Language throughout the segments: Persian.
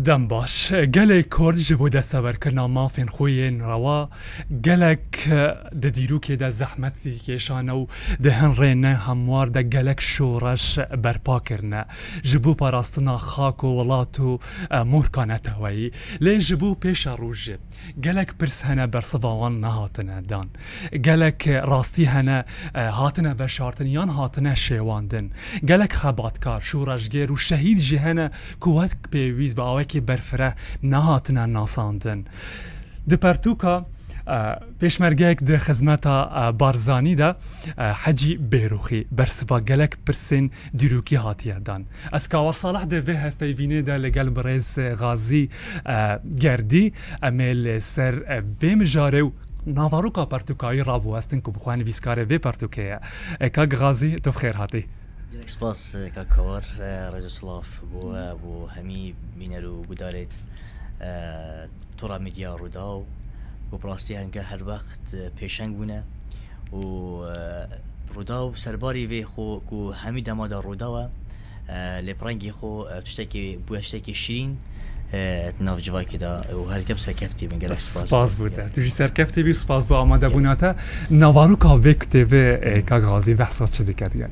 دەم باش gelek Kurd ji bo desteberkirina mafên xwe yên rewa gelek di dîrokê de zehmetî kêşane û di hin rêne hemwar de gelek şoreş berpa kirine ji bo parastina xak û welat û morkan neteweyî lê ji bo pêşa rojê gelek pirs hene bersiva wan nehatine dan gelek rastî hene hatine veşartin yan hatine şêwandin gelek xebatkar şoreşgêr û şehîd jî hene ku wek pêwîst bi awekî berfire nehatine nasandin di pertûka pêşmergeyek di xizmeta Barzanî de Hecî Bêroxî bersiva gelek pirsên dîrokî hatiye dan. Ez Kawar Saleh de vê hevpeyvînê de li gel birêz Gazî Gerdî em ê li ser vê mijarê û navaroka pertûkayî rabûwestin ku bixwe nivîskarê vê pertûkê ye. Kak Gazî tu bi xêr hatî. Gelek spas Kawar rêza silav bû hemî bîner û gudarêt tora medya Rûdaw ku rastî henge her wext pêşeng bûne û Rûdaw serbarî vê xwe ku hemî dema da Rûdaw e lê pirengî xwe tiştekî bûye tiştekî şîrîn nav civakê da û her kep serkeftî bin gelek spas bû te. Tu jî serkeftî bî spas bû amadebûna te. Navaroka vê kitêbê Kak Gazî behsa çi dike diye?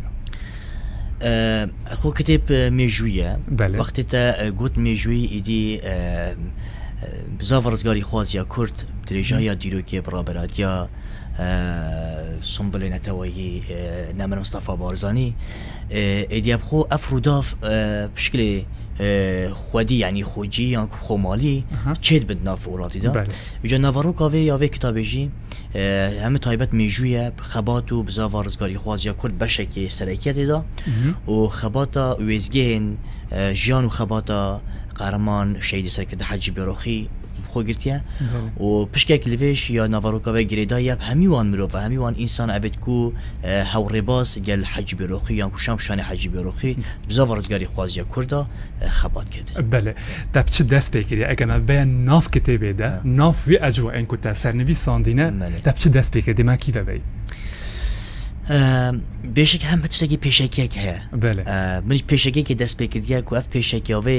خو كتاب ميجوية بله. وقت تا قلت ميجوي إدي بزاف رزقاري خوازيا كرد درجايا ديروكي برابراتيا سنبل نتوي نامر مصطفى بارزاني إدي أبخو أفروداف بشكل خودی یعنی خوجی یا خومالی چید بد ناف اوراتی دا ویجا نواروکا وی یا وی کتابی جی همه تایبت میجویه خبات و بزا وارزگاری خوازیا کرد بشکی سرکیت دا و خباتا ویزگین جیان و خباتا قهرمان شهید سرکت حجی بروخی خو گرتیه و پشکک لویش یا نواروکا و گریدا یب همیوان مرو و همیوان انسان اوید کو هورباس گل حج بروخی یا کوشام شان حج بروخی بزا ورزگاری خوازیا کردا خبات کرد. بله. تب چه دست بکری اگر ما به ناف کتابه ده ناف وی اجوا این کتا سرنویساندینه تب چه دست بکری ما کی ببی؟ بیشک هم بتشتگی پیشکی که بله. منی پیشکی که دست بکردی کو اف پیشکی اوی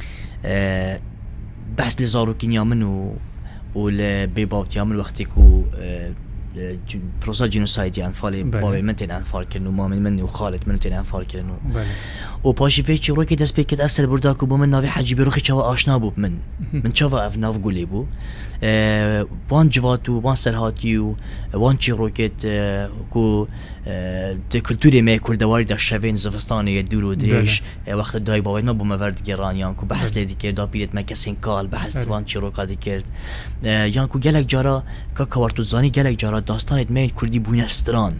بحث لزاروكين منو والبيباوت من وقتي كو بروسا جينوسايد انفال بابي منتين انفال كرنو مامن مني وخالد منتين انفال كرنو وباشي فيتشي روكي داس بيكت افسد برداكو بومن نافي حجي بروخي تشوا اشنا بو من تشوا اف ناف قولي بو وان جواتو وان سرهاتيو وان تشي روكيت كو كولتوري ما كردواري دا شافين زفستاني يدورو دريش وقت داي بابي ما بو مفرد جيران يانكو بحث لي ديكير دا بيرت ما كسين قال بحث وان تشي روكا ديكير يانكو جالك جارا كاكوارتو زاني جالك جارا داستانت مين كردي بونستران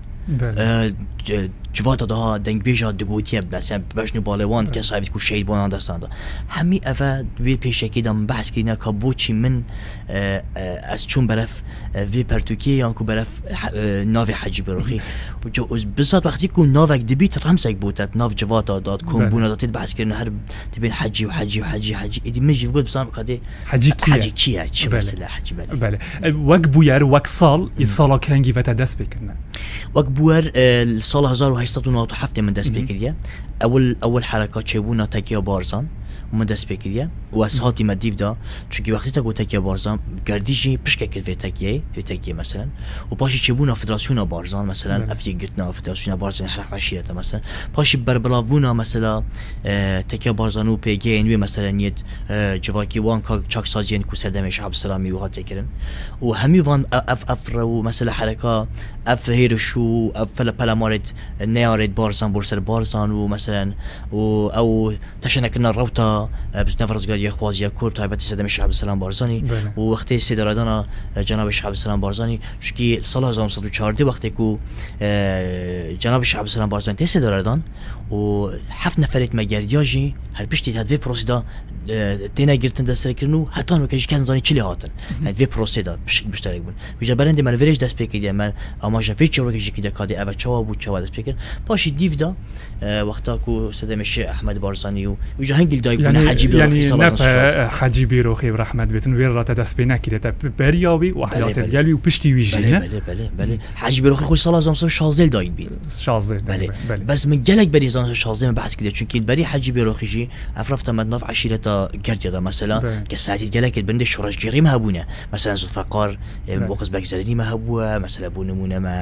جوات ده دنگ بیجا دگوتیه بس باشنو بالوان که صاحبی کو شهید بونان دستان ده همی افا وی پیشکی دم بحث کردن که بوچی من از چون برف وی پرتوکی یا کو برف ناو حجی بروخی و جو بسات وقتی کو ناوک دبیت رمسک بودت ناو جوات داد کون بونا داد بحث کردن هر تبین حجی و حجی و حجی حجی ایدی میجی گفت بسام کدی حجی کیه چه مثلا حجی بله وق بویر وق سال یسالا کنگی و تدست بکنه وق بویر سال 1897 من دست بکریه اول حرکات چبونا تکیه بارزان ومن دست بکریه و اسهاتی مدیف دا چونکی وقتی تا گو تکیه بارزان گردیجی پشکه کد وی تکیه مثلا و پاشی چبونا فدراسیون بارزان مثلا افتی گتنا فدراسیون بارزان حرق عشیرتا مثلا پاشی بربلاف بونا مثلا تکیه بارزانو پیگه انوی مثلا نیت جواکی وان چاک سازین کو سردم شعب سلامی و هات کرن و همی وان اف رو مثلا حرکات اف هیرشو اف پلا مارد نیارد بارزان برسر بارزان و مثلا او تشنکنا روتا بس نفرزگاری خوازی کرد تایبتی سردم شعب سلام بارزانی و وقتی سیدرادانا جناب شعب سلام بارزانی چونکی سال 1914 وقتی کو جناب شعب سلام بارزانی تی سیدرادان و 7 نفرت مگردیاجی هر پشتی هدوی پروسیدا تینا گرتن دست کردنو حتی اون که کن زانی چلی هاتن هدوی پروسیدا مشترک بون ویجا برنده من ویرش دست پیکردیم من اما جفیت چه روکی جکی دکادی اول چوا بود چوا دست پیکرد پاشی دیو دا وقتا کو سردم شیخ احمد بارزانی و ویجا هنگل دای بون حجی بیروخی سالانش حجی بیروخی و رحمت بیتون ویر را دست بی نکیده بریاوی و حیاست گلوی و پشتی ویجی نه بله حجی بیروخی خوش سال 1916 داید بید 16 بله بس من گلک بریزان 16 من بحث کردم چون که بری حجی بیروخی جی افرافت مدناف عشیرتا دا گردیا دا مثلا کساتی گلک بنده شورشگیری ما هبونه مثلا زلفقار وقت بگذرنی ما هبوه مثلا بونمونه ما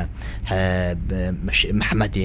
محمد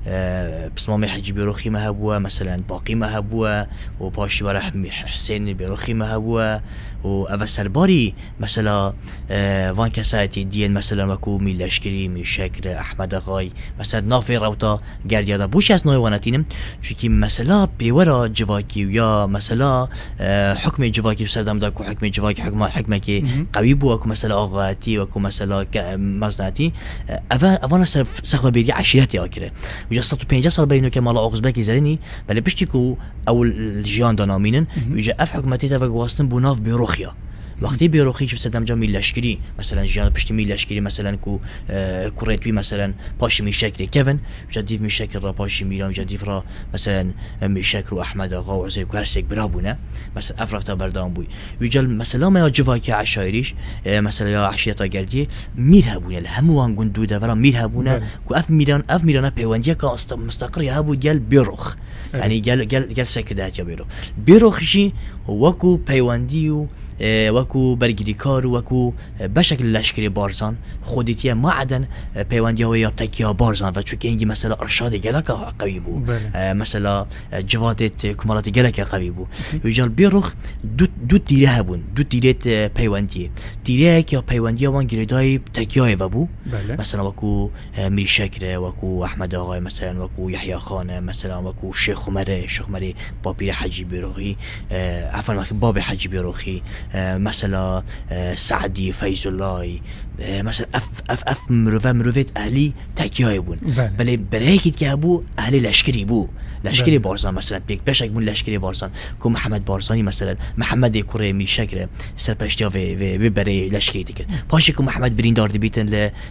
بسمام حجی بیروخی ما هبوه مثلا باقی ما هبوه و پاشی برای حسین بیروخی ما هبوه و اول سرباری مثلا وان کساتی دین مثلا وکو میلشکری میشکر احمد آقای مثلا نافی روتا گردیا دا بوش از نوع وانتینم چونکی مثلا بیورا جواکی یا مثلا حکم جواکی سردم دا کو حکم جواکی حکم که قوی بو اكو مثلا آغاتی و اكو مثلا مزناتی اوانا سخبه بیری عشیرتی آکره و جا 150 سال برینو که مالا آغزبکی زرینی ولی پشتی کو اول جیان دانامینن و جا اف حکمتی تا وگواستن بوناف بیروخیا وقتی بیروخی که سدم جا میلشکری مثلا جا پشتی میلشکری مثلا کو کوریتوی مثلا پاشی میشکری کیون جا دیو میشکر را پاشی میران جا دیو را مثلا میشکر و احمد آقا و عزیز کوهرسک برابونه مثلا افرافتا بردام بوی ویجا مثلا ما جواکی عشایریش مثلا یا عشیرتا گردی میر هبونه الهموان گندو دورا میر هبونه کو اف میران پیوندی که مستقر هبو گل بیروخ یعنی گل سکدات یا بیروخشی وکو پیوندی و وكو برگری کار وكو بشكل لشکری بارزان خودیتی ما عدن پیوندی های تکیا بارزان و چون اینگی مثلا ارشاد گلک قوی بو مثلا جوادت کمالات گلک قوی بو ویجال بیروخ دو تیره هبون دو تیره پیوندی تیره که پیوندی وان گریدای تکیای و بو مثلا وكو میری شکر وكو احمد آقای مثلا وكو یحیی خان مثلا وكو شیخ عمر بابیر حجی بیروخی عفوا باب حجی بیروخی مثلا سعدی فیض الله مثلا اف مروفت اهلی تکیای بون بله برای که ابو اهلی لشکری بو لشکری بارزان مثلا بیک بشک بون لشکری بارزان کو محمد بارزانی مثلا محمد کوره می شکر سرپشتیا و برای لشکری دیگه پاش کو محمد بریندار بیتن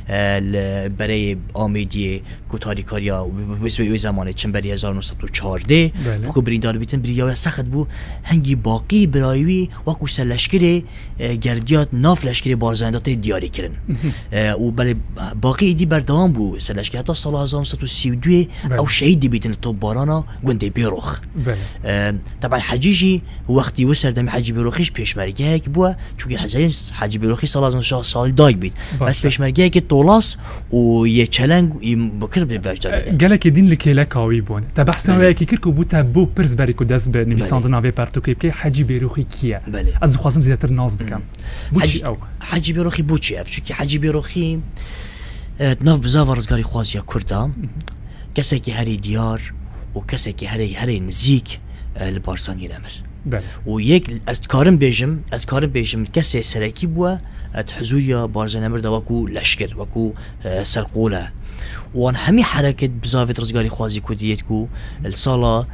ل برای آمیدی کو تاریکاریا و زمان چنبری 1914 کو بریندار بیتن بریا سخت بو هنگی باقی برایوی و کو لشکری گردیات ناف لشکری بارزان دات دیاری کردن و بله باقی دی بردام بو لشکری حتی سال 1932 او شهید بیتن تو بارانا گنده بیروخ طبعا حجیجی وقتی وسر دم حجی بیروخیش پیشمرگه که بو چون حجی بیروخی سال 1960 سال داگ بید بس پیشمرگه که طولاس و یه چلنگ بکر بوجد گلک دین لکیلا کاوی بون تا بحثنا ویا کی کرکو بو تا بو پرز بری کو دز به نویساندنا به پارتوکی که حجی بیروخی کیه از خوازم زیاتر ناز بکم بوچی او حجی بیروخی بوچی اف چون حجی بیروخی ناف بزاف رزگاری خوازیا کردا کسی که هری دیار و کسی که هری نزیک لبارسانی الامر و یک از کارم بیجم کسی سرکی بوا تحزویا بارزان امر دا وکو لشکر وکو سرقوله وان همی حرکت بزاف رزگاری خوازی کودیت کو السالا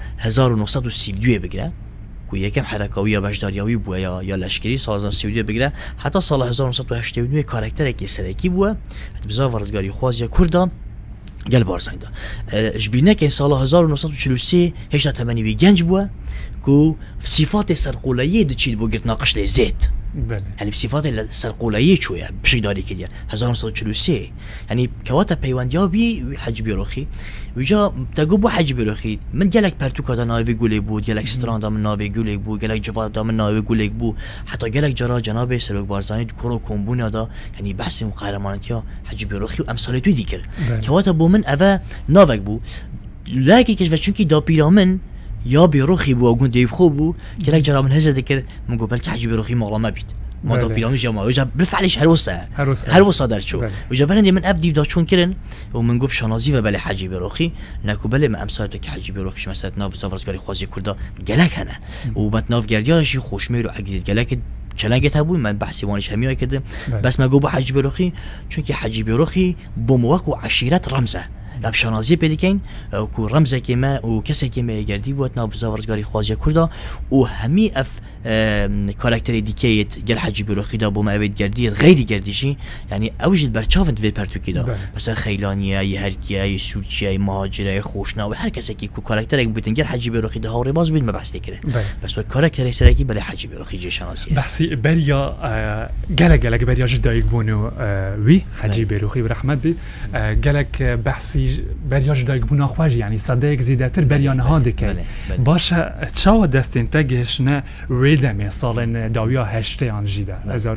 1932 بگیره کو یکم حرکاوی باشداریاوی بو یا لشکری سال 1932 بگیره حتی سال 1989 کاراکتر کی سرکی بو بزاف رزگاری خوازی کردا گل بارزان دا جبینه که سال 1943 هشتا تمنیوی گنج بو کو صفات سرقولایی دچید بو گرت ناقش لزیت يعني بصفات السرقولية شوية بشي داري كده 1943 يعني كواتا بيوانديابي حج بيروخي وجا تجربة حج بيروخي من جالك برتوكا دا ناوي يقول بو جالك ستران دا من ناوي يقول بو جالك جواد دا من ناوي يقول بو حتى جالك جرا جناب سلوك بارزاني كورو كومبونا دا يعني بحث مقارمانتيا حج بيروخي وامثال توي ديكر كواتا بو من افا نافك بو لكن كيف چونكي دا بيرامن یا بیروخی بو اگون دیب خوب بو که لك جرا من هزه دکر من گو بلکه حجی بیروخی مغلا ما بید ما دا پیرانوش یا ما وجا بالفعلش هر وصا در شو وجا بلندی من اف دیو دا چون کرن و من گو بشانازی و بله حجی بیروخی نکو بله من امثال که حجی بیروخیش مثلا ناف زافرزگاری خوازی کردا گلک هنه و بات ناف گردیاشی خوشمیر و عقیدت گلک چلنگت هبوی من بحثی وانش همیای کرده بس ما گو با حجی بیروخی چون که حجی بیروخی بموقع عشیرت رمزه لابشانازی پیدا کن و رمزه که ما و کسی که ما گردی بود ناب زاورزگاری خوازی کرده و همی اف کاراکتری دیکیت گل حجی بیروخی دا بوم اوید گردید غیری گردیشی یعنی اوجد برچافند وی پرتوکی دا مثلا خیلانیه ی هرکیه ی سورچیه مهاجره خوشنا و هر کسی که کو کاراکتر یک بودن گل حجی بیروخی دا هاوری باز بید مبحث کرده بس و کاراکتر سرکی بله حجی بیروخی جه شناسیه بحثی بریا گلک بریا جدایک بونو وی حجی بیروخی برحمت بید گلک بحثی بریا جدایک بونا خواجی یعنی صدق زیادتر بریا نهاد که باشه چاو دستین تگش نه ریدم سالن داویا هشته آنجیده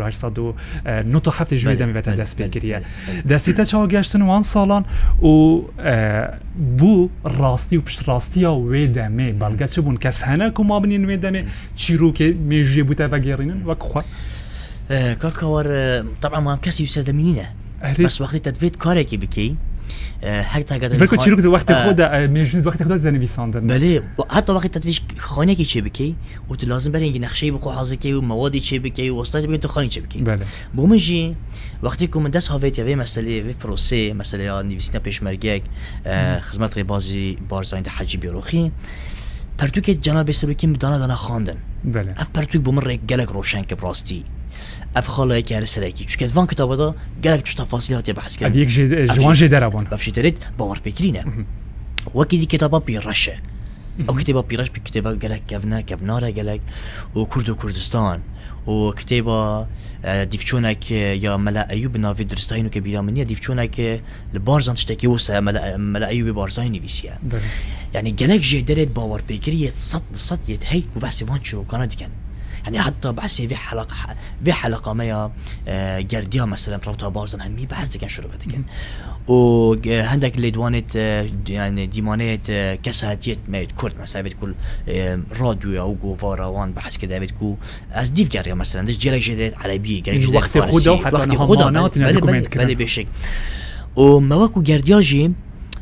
1897 جویده می بتن دست بگیریه دستیتا چاو گشتن وان سالان و بو راستی و پشت راستی ها ویدمه بلگه چه بون کس هنه که ما بنین ویدمه چی رو که میجوی بوده و گیرینن و کخوا کاکاور طبعا ما هم کسی یسر دمینینه بس وقتی تدوید کاره که بکی حتی اگر بلکه چی رو که وقت خود میجوید وقت خود زنویساندن بله حتی وقتی تدویش خانه که چه بکی و تو لازم برای اینکه نقشه بخو حاضر کی و موادی چه بکی و وسطات بگی تو خانه چه بکی بله بومجی وقتی که من دست هاویت یا مسئله و پروسه مسئله نویسنده پیشمرگی خدمت بازی بارزاین حجی بیروخی پرتو که جناب سلوکی دانا خواندن بله اف پرتو بمر گلک روشن که براستی اف خاله که هر سرکی چون که وان کتاب دا گلک توش تفاصیلات بحث کردن یک جوان جدرابون بفشی ترید باور بکرینه وکی دی کتابا بیرشه او کتابا بیرش بی کتابا گلک کفناره گلک و کرد و کردستان و کتابا دیفچونک یا ملا ایوب ناوی درستاینو که بیرامنیه دیفچونک لبارزان تشتکی وسه ملا ایوب بارزاین نویسیه يعني جلك جدرت باور بيكرية صد يتهيك وبحسي وان شو كان دكان يعني حتى بحسي في حلقة ما جرديا مثلا ربطها بارزن همي بحس دكان شو دكان وعندك اللي دوانت يعني ديمانات كساتيت ما كرد مثلا بتقول راديو او جوفارا وان بحس كده بتقول از ديف جاريا مثلا دش جلك جدرت عربية جلك جدرت وقت خدا وحتى همانات بله بشك ومواكو جردياجي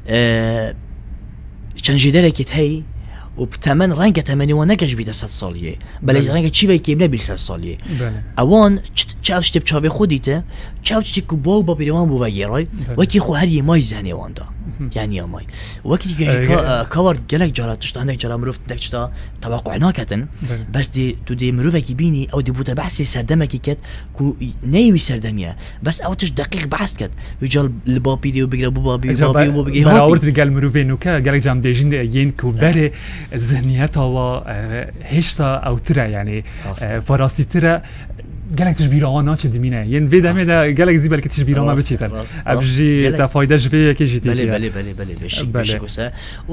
چند جداره که هی و بتمن رنگ تمنی و نگش بیده 100 سالیه بله رنگ چی وی که نبیل 100 سالیه اوان چاوش تب چابه خودیته چاوش که باو با بیروان بو وگیرای وکی خو هر یه مای زنی واندا یعنی مای وقتی که کاور گلک جاراتش عندك جرا مروف دکشتا توقع ناکتن بس دی تو دی مروف کی بینی او دی بوده بحث سردمه کی کت کو نیوی سردمیه بس او تش دقیق بحث کت ویجال لبابی دی و بگیره بابی بگی براورت گل مروف نو که گلک جام دیجین ین کو بره ذهنیت و هشتا او تره یعنی فراستی تره گلک تشبیرانه چه دمینه ین ویدمه ده گلک زی بلکه تشبیرانه بچیتن ابجی تفایده جوی کی جدی بله بشي كوسا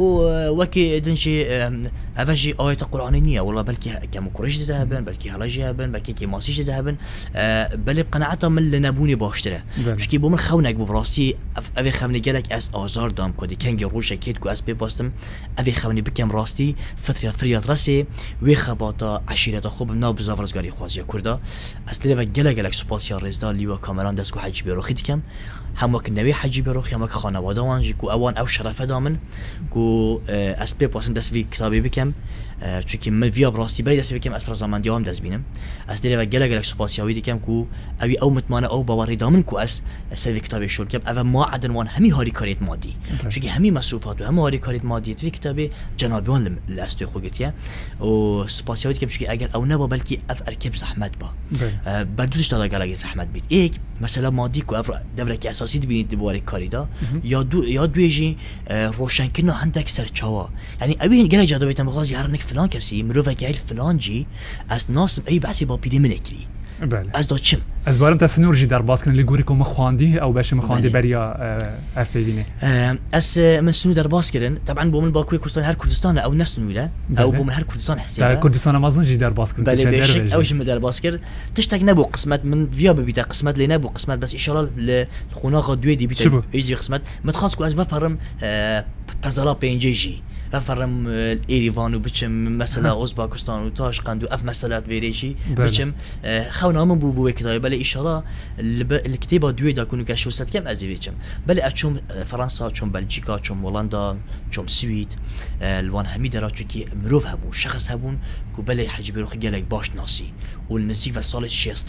وكي دنشي افجي آية قرآنية والله بلكي كم كوريش ذهبن بلكي هلاجي ذهبن بلكي كماسيش ذهبن بل بقناعتهم من لنبوني باشتره شكي بومن خونك ببراستي افي خوني قالك اس ازار دام كودي كان روجا كيد كو اس بي باستم افي خوني بكم راستي فتره فريات راسي وي خباطه عشيره خوب نو بزافرزغاري خوازيا كردا اصل قالك سوباسيال ريزدا ليوا كاميران دسكو حج بيروخي دكم هم وقت نبي حجي بروخ هم وقت خانواده وانجي كو اوان او شرفه دامن كو اسبي باسن دست في كتابي بكم چونكي من فيا براستي بري دست بكم اسبر زمان ديام دست بينم اس ديره گلك سوباسياوي دكم كو اوي او متمانه او باوري دامن كو اس سر كتابي شول كم او ما عدن وان همي هاري كاريت مادي چونكي همي مصروفات و هم هاري كاريت مادي في كتابي جنابيان الاستو خوگتيا و سوباسياوي دكم چونكي اگر او نبا بلكي اف اركب زحمت با بدوش دادا گلك زحمت بيت ايك مثلا مادي كو اف دبرك اساسي ببینید دوباره کاری دا یا دویجی روشن کنه هندک سرچاوا یعنی ابی گله جادو بیتم غازی هر نک فلان کسی مروفه که فلان جی از ناس ای بحثی با پیری منکری بله از داشم از بارم تسنور جی در باز کنه لگوری کوم خواندی او باشه مخواندی بریا اف ببینه از من سنو در باز کردن طبعا بومن باکوی کردستان هر کردستان او نسنویله او بومن هر کردستان حسیبه در کردستان مازن جی در باز کنه بله بشک اوش در باز کرد تشتاق نبو قسمت من ویا ببیتا قسمت لی نبو قسمت بس ان شاء الله لخوناغ دوی دی بیتا ایجی قسمت متخاص کو از وفرم پزالا پنجی افرم ایریوان و بچم مثلا ازبکستان و تاشقند و اف مسئلات ویریشی بچم خونا من بو کتابی بله ان شاء الله الكتابه دوی دا کنو که شوست کم از دیچم بله اچوم فرانسا چوم بلژیکا چوم هولندا چوم سوئد الوان همي درا چونکی مروف هبون شخص هبون کو بله حجی بروخ گلک باش ناسی و نزیک و سال 60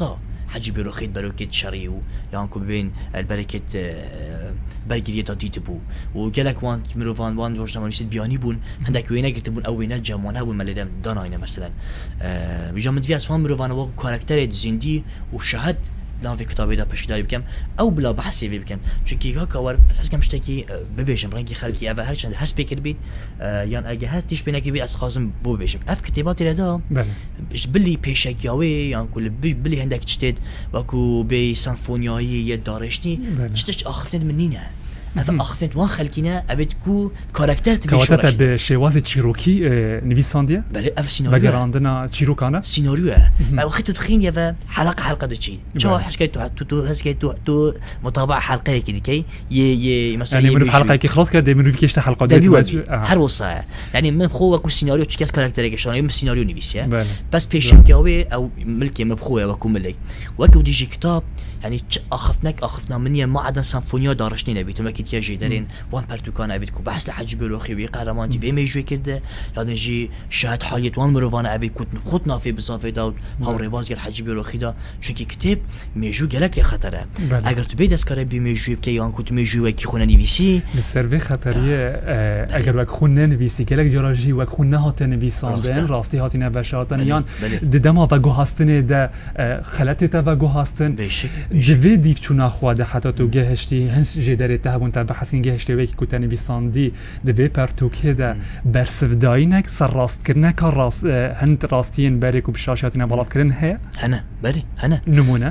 حجی بروخید بروکت شریو یا کو ببین البرکت برگیری تا دیت بو و گلک وان مروان وان روش نمایشید بیانی بون هندک وینه گرت بون او وینه جمانه بون ملیدم داناینه مثلا ویجام دوی اسفان مروان و کاراکتر زندی و شهد ناوی کتابی دا پشیداری بکم او بلا بحثی بکم چون که کار حس کم شتکی ببیشم رنگی خلقی اول هر چند حس بکر بید یان اگه هست دیش بینه که بی از خازم بو ببیشم اف کتاباتی را دا بلی پیشکیاوی یان کل بلی هندک چتید وکو بی سنفونیایی یه دارشتی چتش آخفتند منینه اف آخفتند وان خلقینه ابد کو کاراکتر تبیش ورش به شواز چیروکی نویساندیه بله اف سیناریو بگراندنا چیروکانه سیناریوه ما وقتی تخین یا حلقه دچی چه حسكي تو حسكي تو متابعه حلقه كده كي ي مثلا يعني من حلقه كي خلاص كده من فيكش حلقه هر وصايا يعني من خوك السيناريو تشكيس كاركتر شلون يم السيناريو نفسه بس بيشكاوي او ملكي مبخويا وكو ملك وكو ديجي كتاب يعني اخفنا مني ما عدا سمفونيا دارشني نبيت ما كنت يجي دارين وان برتوكان ابيتكو بحث لحج بلوخي وي قهرمان دي ميجوي كده يعني جي شاهد حيات وان مروان ابي كنت خدنا في بصافي داود هاوري باز قال حج بلوخي دا چونكي كتاب ميجو گلك خطره اگر تو بيد اسكار بي ميجو كي يان كنت ميجو كي خونه نويسي السيرفي خطريه اگر وك خونه نويسي گلك جراجي وك خونه هات نويساندن راستي هات نبشاتن يان ددما و گوهاستن ده خلات تا و گوهاستن دوی دیف چون خواده حتی تو گهشتی هنس جداره تهبون تا بحثین گهشتی وی که کتنی بیساندی دوی پرتوکه ده برسفداینک سر راست کرنه که راست هند راستین بری که بشاشاتی نبالاف کرن هیا؟ هنه بری هنه نمونه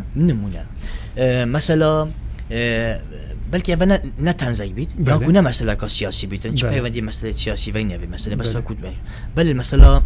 مثلا بلکه اولا نه تنزایی بید یا گونه مثلا که سیاسی بیدن چه پیوندی مثلا سیاسی وی نوی مثلا بس وکود بید بله مثلا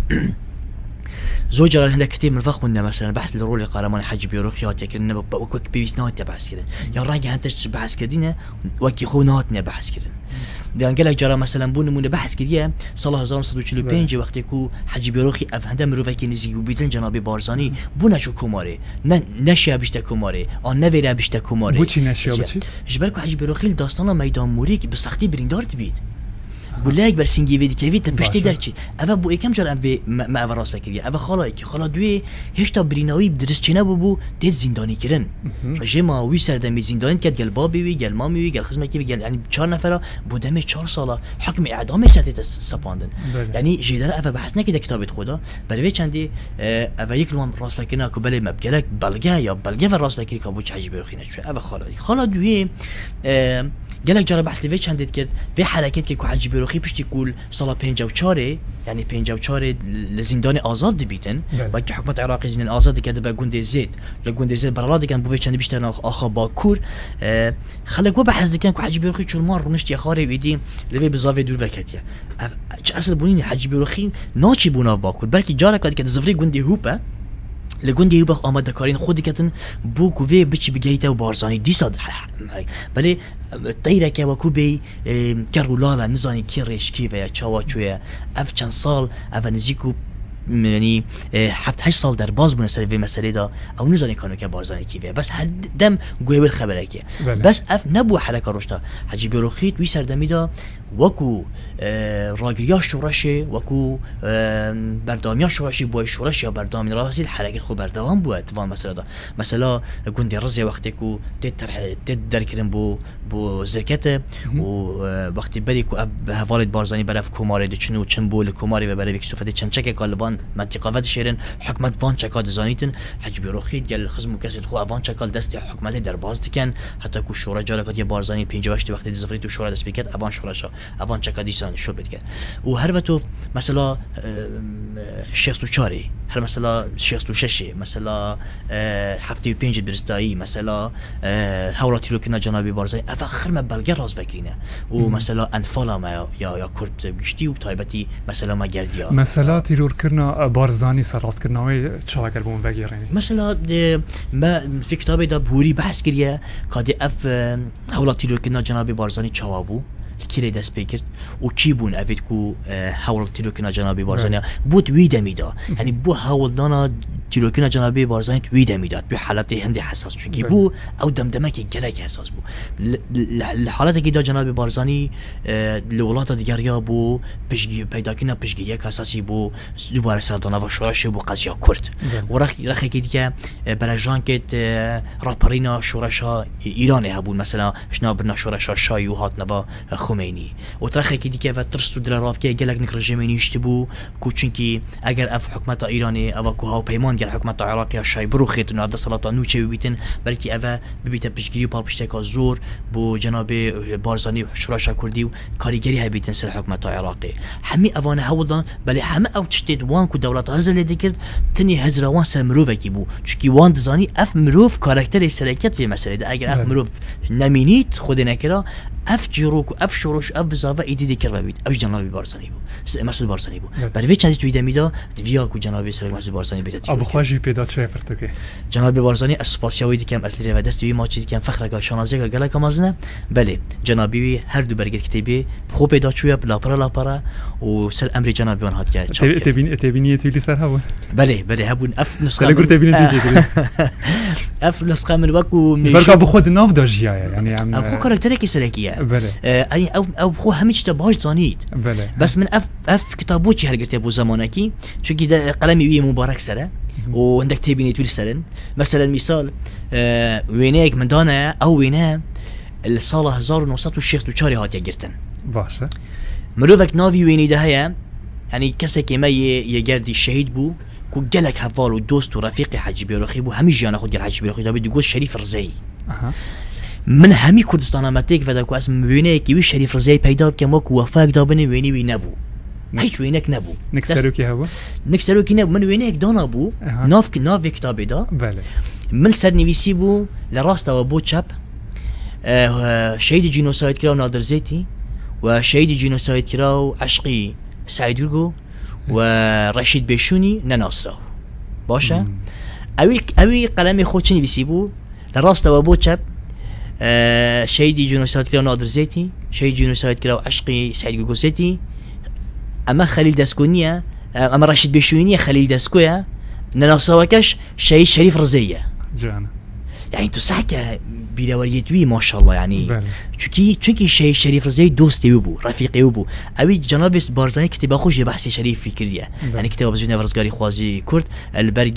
زوج على هناك كتير من الفخ وإنه مثلا بحث الرول قارمان حج بيروخيات يكن إنه بوك بيسنات بحث كذا يا راجع هنتش بحث كذينا وكي خوناتنا بحث كذا لأن قال جرى مثلا بون من بحث كذا صلاة زمان صدوق شلو بينج وقت يكو حج بيروخي أفهمه مروفي كنيزي وبيتن جنابي بارزاني بونا شو كوماري نشيا بيشتا كوماري أو نفيرا بيشتا كوماري بوشي نشيا بوشي جبركو حج بيروخي داستانا ميدان موريك بسختي بريندار تبيت بولاك برسنجي فيدي كيفيت تبشتي درتشي أفا بو إكم جار أفي ما أفا راس فكرية أفا خالايكي خالا دوي هشتا بريناوي بدرس چنه بو تيز زنداني كرن رجيما وي سردمي زنداني كد قال بابي وي قال مامي وي قال خزمة كيفي قال يعني 4 نفرة بودمي 4 سالة حكم إعدامي ساتي ساباندن يعني جيدار أفا بحثنا كده كتابة خدا بلوي چندي أفا يكلم راس فكرنا كو بلي مبقلك بلغا يا بلغا في راس فكري كابوش حجي بيخينا شو أفا خالايكي خالا دوي قالك جرب بحث ليش عندك كده في حركات كي حج بيروخي باش تقول صلا 54 يعني 54 لزندان آزاد دبيتن وقت حكومة العراق زين الآزاد كده بجوند زيد لجوند زيد برالاد كان بوفيش عندي بيشتغل آخا باكور خلك وبحث كان حج بيروخي شو المار ونشتي خاري ويدي لبي بزاوية دور وكتيا أصل بونين حج بيروخي ناتشي بونا باكور بلكي جارك كده زفري جوندي هوبا لگوندی یوبخ آماده کارین خودی کتن بو کوی بچی بگیته و بارزانی دیساد بله تیره که وکو بی کرولالا نزانی کی رشکی و یا چاوا چویا اف چند سال اف نزیکو يعني 7 سال در باز بونه سر مسئله دا او نزانی کانو که بارزانی کیوه بس هر دم گویل خبره که بس اف نبو حرکه روشتا حجی بروخیت وی سردمی دا وکو راگریا شورشه وکو بردامیا شورشی بوی شورش یا بردامی راسی حرکت خو بردوام بود وان مسئله دا مثلا گوندی رزی وقتی کو تد در کردن بو زرکته و وقتی بری کو حوالت بارزانی برف کوماره دچنو چنبول کوماری و برای کسوفته چن چک کالبان منطقه ود شیرن حکمت وان چکاد زانیتن حج بروخید گل خزم کسید خو وان چکال دست حکمت در باز دکن حتی کو شورا جالکات یه بارزانی 58 وقتی زفری تو شورا دست بکت اوان شوراشا اوان چکادیسان شو بد کرد و هر وقت مثلا 64 هر مثلا 66 مثلا 75 برستایی مثلا حوالاتی رو که جنابی بارزانی افخر ما بلگر راز فکرینه و مثلا انفالا ما یا کرد گشتی و تایبتی مثلا ما گردیا مثلا تیرور کرنا بارزانی سر راست کرناوی چرا گر بون وگیرنی مثلا ما في كتابي دا بوري بحث كريا كادي اف حوالاتی رو که جنابی بارزانی چوابو کیره دست بکرد و کی بون اوید کو حول تیروکنا جنابی بارزانی بود ویده میدا یعنی بو حول دانا تیروکنا جنابی بارزانی ویده میداد به حالت هندی حساس چونکی بو او دمدمه که گلک حساس بو حالت که دا جنابی بارزانی لولات دیگریا بو پیدا کنه پشگیری اساسی بو دوباره سردانه و شورش بو قضیه کرد و رخی که دیگه برای جانکت راپرینا شورشا ایرانی هبون مثلا شنا برنا شورشا شایی و هات نبا خمینی و رخی که دیگه و ترسو دل راف که گلک نکر رژیمینی اشتبو کو چونکی اگر اف حکمت ایرانی او کو ها پیمان گل حکمت عراقی شای برو خیت نو صلات نوچه بیتن بلکه او ببیت پشگیری پال پشتکا زور بو جناب بارزانی شورشا کردی و کاریگری هبیتن سر حکمت عراقی همه اوانه هولدان بله همه او تشتید وان کو دولت هزل دیگرد تنی هزروان سر مروف کی بو چونکی وان دزانی اف مروف کاراکتر سرکت في مسئله ده اگر اف مروف نمینید خود نکرا اف جیروک و اف شروش اف زاوا ایدی کرد بید اف جنابی بارزانی بو مسعود بارزانی بو برای وی چندی توی دمیدا دویا کو جنابی سر مسعود بارزانی بیت ابو خواجی پیدا چه فرتکی جنابی بارزانی اسپاسیاوی دیکم اصلی و دست بی ماچی دیکم فخر شانازی گله کمازنه بله جنابی هر دو برگت کتابی خوب پیدا چویا لاپرا و سر امر جنابی آن هات کرد تبینی توی سر هبون بله هبون اف نسخه قلت تبینی دیگه اف نسخه من وکو برکا بخود ناف داجیه یعنی اخو کاراکتری که سرکیه بله او خو همه چیز باش زانید بله بس من اف کتابو چی هرگرت ابو زمانکی چونکی ده قلمی وی مبارک سره و عندك تبيني تويل سرن مثلا مثال وينيك من دانا او وينها الصاله 1964 هات يگرتن باشه مروفك نافي ويني ده هيا يعني كسك ما يگردي شهيد بو كو جلك حفال ودوست ورفيقي حاج بيروخي بو همي جانا خد حاج بيروخي ده بده شريف رزي من همي كردستان ماتيك فدا كو اسم وينيك وي شريف رزي پیدا بكم وكو وفاق دابني ويني وي نبو هیچ وینک نبود نکسرو کی هوا نکسرو کی نبود من وینک دانا بو ناف کتابی دا بله من سر نویسی بو لراست و بو چپ شهید جنوساید کراو نادر زیتی و شهید جنوساید کراو عشقی سعید گرگو و رشید بشونی نناصرو باشه اوی قلم خود چه نویسی بو لراست و بو چپ شهید جنوساید کراو نادر زیتی شهید جنوساید کراو عشقی سعید گرگو زیتی اما خليل دسكونيه اما رشيد بيشونيه خليل دسكويا نناصوكش شيء شريف رزيه جانا يعني تسحك بلاوريتوي ما شاء الله يعني چونكي شيء شريف رزيه دوستي بو رفيقي بو ابي جناب بارزاني كتب خوش بحث شريف فكريه يعني كتاب بزونه ورزقاري خوازي كرد البرج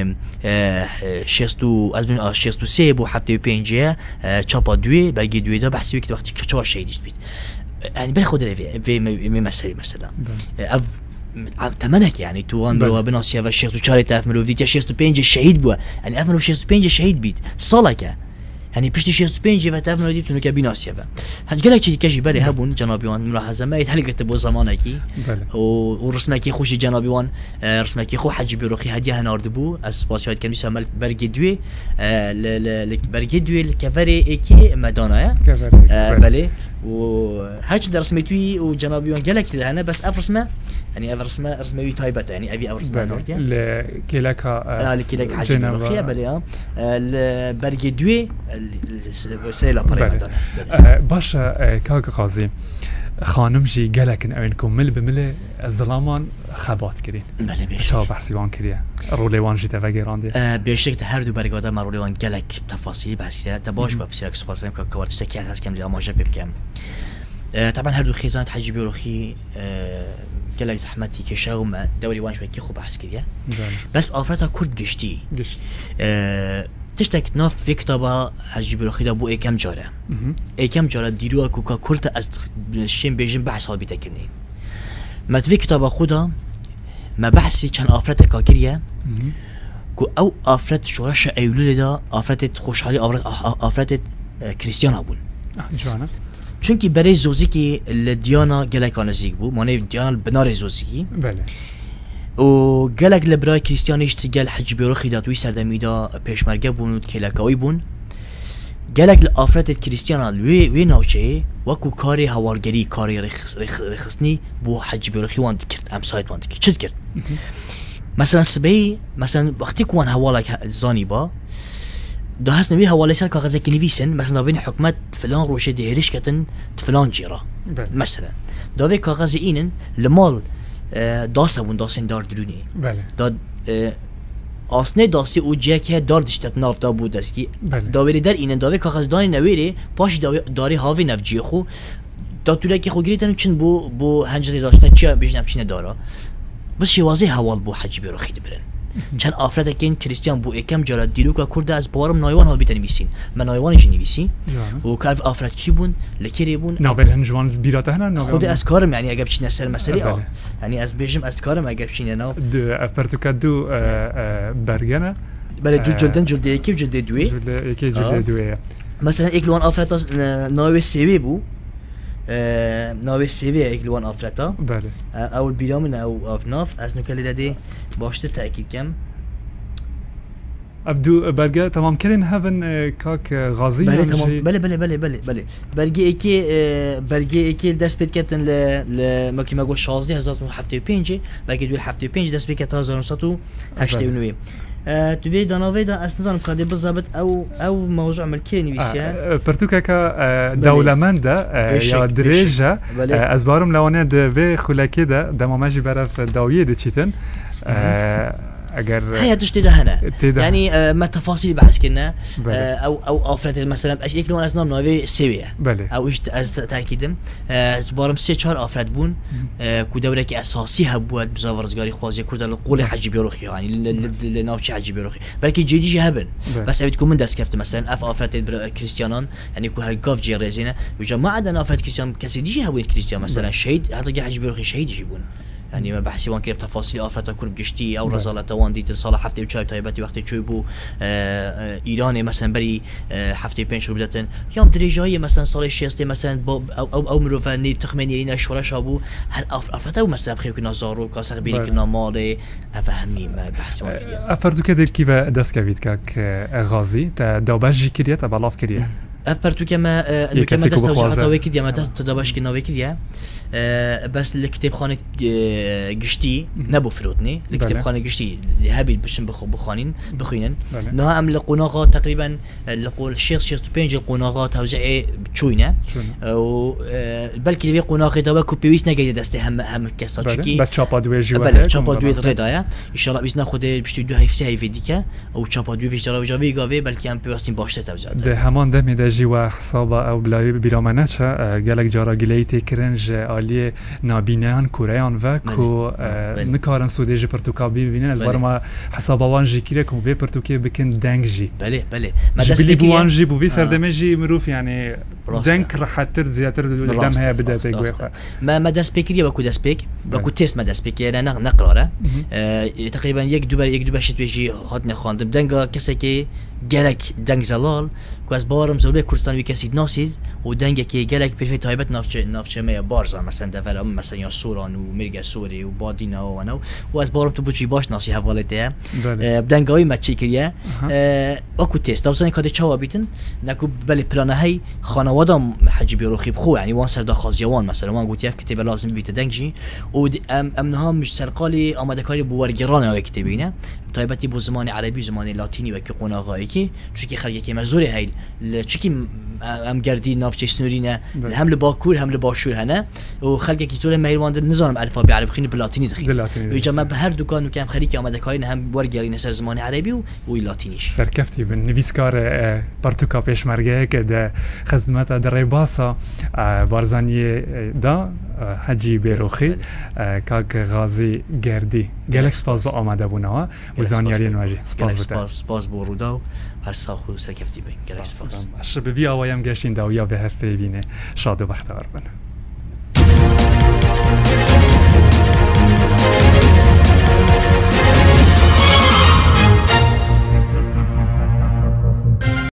شيستو ازمن شيستو سي بو حفته 5 چاپا 2 برگ 2 دا بحثي وقت که چه شيء بيت يعني باخد في مسألة مثلا تمنك يعني تو ان برو بناسيا و 64 طرف ملو ديت 65 شهيد بو يعني افنو 65 شهيد بيت صالك يعني پشت 65 و طرف ملو ديت نو كبناسيا هنقلك شي كجي بالي هبون جنابيوان ملاحظه ما يتحلقت بو زمانكي ورسمكي خوش جنابيوان رسمكي خو حج بيروخي هديه نارد بو اسباسيات كان يسمى برج دوي برج دوي الكفري اكي مدانا بالي وهاش رسمتوي وجنابيون قالك انا بس افرسمه يعني افرسمه رسموي تايبت يعني ابي افرسمه نورتيا لكيلكا لكيلك حاجه بروخيه بلي البرج دوي سيلا بري باشا كاك قاضي خانم جي قالك انكم مل بمل الظلامان خبات كرين بله بيش شو بحسيوان كريا روليوان جيت فاجراندي بيشك هر دو برگاده ما روليوان قالك تفاصيل بحثيه تباش بسيرك سباسم كوارتشتكي هاز كم لي اماجه بكم طبعا هر دو خيزانات حجي بيروخي قالك زحمتي كشاوم دوري وان شوي كي خو بحث كريا بس افرتا كرد گشتي تشتك ناف في كتابة حجي بيروخي دا بو ايكم جاره ايكم جاره ديروا كوكا كرت از شين بيجن بحث ها بيتكني ما في كتابة خدا ما بحثي كان افرت كاكريا كو او افرت شورش ايولول دا افرت خوشحالي افرت كريستيان ابون جوانا چونكي بري زوزيكي الديانا گلك نزدیک بو معنی دیانا بنار زوزيكي بله و گلک لبرای کریستیانیش گل حج بيروخي دا توی سردمیدا پیشمرگه بون و کلکاوی بون گلک لافرت کریستیان وی نوچه وکو کاری هوارگری کاری رخصنی بو حج بيروخي وان کرد امسایت وان کرد چت کرد مثلا سبی مثلا وقتی کوان حوالک زانی با ده هست نبي حوالی سر کاغذ که نویسن مثلا بین حکومت فلان روشه دهرش کتن فلان جیرا بله. مثلا داوی کاغذ اینن لمال داسبون داسین دار درونی بله داد آسنه داسی او جه که دار دشتت نافتا بود است که بله. داوری در اینن داوی کاغذ دانی نویری پاش داری هاوی نفجی خو دا تو که خو گریتن چن بو هنجری داشتن چه بیشتر چینه دارا بس شوازه حوال بو حج بیرو خید برن چند آفرده که این کریستیان بو اکم جرا دیروکا کرده از بارم نایوان حال بیتن نویسین من نایوانش نویسی و که آفرد کی بون لکری بون نابل هنجوان بیراته هنن خود از کارم یعنی اگه بچینه سر مسئله یعنی از بیشم از کارم اگه بچینه نو افرتو کدو برگنه بله دو جلدن جلد یکی و جلد دوی یکی جلد دویه مثلا یک لوان آفرد ناوی سیوی بو ناوی سیوی یک لوان آفرد بله اول بیرامن او افناف از نکلی لده باشتر تأکید کم ابدو برگه تمام کردن هفن کاک غازی بله تمام بله برگه اکی دست بید کتن ل ماکی ما گو 16075 برگه دو 75 دست بید کتن 1989 توی داناوی دا اصلا کادی بالضبط او موضوع ملکی نویسیه پرتوکا که دولمنده یا درجه از بارم لوانه دوی خلاکی ده دمامجی برف داویه ده چیتن اگر هي تشتي ده هنا يعني ما تفاصيل بحث كنا او افراد مثلا ايش يكلون اسنام نوي سويه او ايش از تاكيدم زبارم 3-4 افراد بون كو دورك اساسي هبوات بزاورزغاري خوازي كرد القول حجي بيروخي يعني لناوتشي حجي بيروخي بلكي جديجي هبن بس ابيتكم من داس كفت مثلا افراد كريستيانون يعني كو هالقاف جي ريزينا وجماعه عندنا افراد كريستيان كسيديجي هبوين كريستيان مثلا شهيد هذا حجي بيروخي شهيد يجيبون يعني ما بحثي وان كيف تفاصيل آفرتا كرب جشتي أو رزالة وان ديت الصالة حفتي وشاي طيباتي وقت تشوي بو إيراني مثلا بري حفتي بينش بدتن يوم درجاية مثلا صالة شيستي مثلا أو مروفا نيب تخميني لينا شورش أبو هل آفرتا ومثلا بخير كنا زارو كاسر بيري كنا مالي أفهمي ما بحثي وان كيف أفردو كده كيف دست كفيد كاك غازي تا داباجي كريا تا بلاف كريا أفرتو كما دست توجهات وكيد يا ما دست تدابش كنا وكيد بس الكتاب خانة قشتي نبو فرودني الكتاب خانة قشتي هابي بشن بخانين بخينن نها أم القناغات تقريبا لقول شيخ بينج القناغات توزيع بتشوينا بلكي في قناغ دوا كوبيويس نجي دست هم كسر شكي بس شابا دوي جوا بله شابا دوي رضايا إن شاء الله بس ناخد بشتي دو هاي في فيديكا أو شابا دوي في جراوي جاوي بلكي هم بيوستين باشته توزيع ده همان ده ميدا جوا حسابا أو بلا برامانش جالك جارا جليتي كرنج عالی نابینان کوریان و کو نکارن سودیج پرتوکابی ببینن از برما حسابوان جی کیره کو به پرتوکی بکن دنگ جی بله ما دست بوان جی بو سردمه جی مروف يعني دنگ راحتر زیاتر دم های بدات گویا ما دست بکریه و کو دست بک و کو تست ما دست بک یعنی نقراره تقریبا یک دو باشید بجی هات نخواندم دنگ کسی که گلک دنگ زلال کو از بارم زوبه کردستان ویکسی ناسید و دنگ که گلک پرفکت تایبت نافچه می بارزا مثلا دفعه مثلا یا سوران و مرگ سوری و بادینا و نو و از بارم تو بچی باش ناسی حوالته دنگای مچی کریه اكو تست داوسن کاد چاوا بیتن نکو بله پلان های خانوادم حجی بیروخی بخو یعنی وان سر داخازیوان مثلا وان گوتی اف کتاب لازم بیت دنگجی و امنها مش سرقالی آماده کاری بو ورگران کتابینه تایبتی بو زمان عربی زمان لاتینی و که قناغایی که چونکی خرگی که مزوری هیل چونکی ام گردی نافچه سنورینه هم لباکور هم لباشور هنه و خلقی که طور مهرواندر نظام الفابی عربی خینی بلاتینی دخیل و جمع به هر دکان و که هم خریکی آمده کارین هم ورگرین سر زمان عربی و لاتینیش سرکفتی بن نویسکار پرتوکا پیشمرگه که ده خدمت در ریباسا بارزانی دا حجی بیروخی کاک غازی گردی گلک سپاس با آمده بونوا و زانیاری نواجی سپاس با رودا و هر ساخو سرکفتی بین گلک سپاس شبه بی آوایم گشتین دا و یا به هفته بینه شاد و بختار بن